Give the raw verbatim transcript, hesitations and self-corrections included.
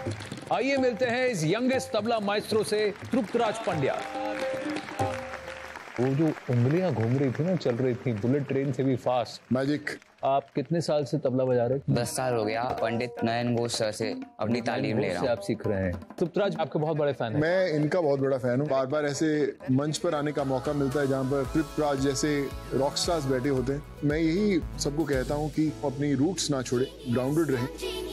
आइए मिलते हैं इस यंगेस्ट तबला माइस्ट्रो से, तृप्तराज पंड्या। वो जो उंगलियां घूम रही थी ना, चल रही थी बुलेट ट्रेन से भी फास्ट। मैजिक। आप कितने साल से तबला बजा रहे थे? दस साल हो गया। पंडित नयन घोष सर से अपनी तालीम ले रहा हूँ। आप सीख रहे हैं। तृप्तराज आपके बहुत बड़े फैन हैं। मैं इनका बहुत बड़ा फैन हूँ। बार बार ऐसे मंच पर आने का मौका मिलता है जहाँ पर तृप्तराज जैसे रॉक स्टार्स बैठे होते हैं। मैं यही सबको कहता हूँ कि अपनी रूट्स ना छोड़े, ग्राउंडेड रहें।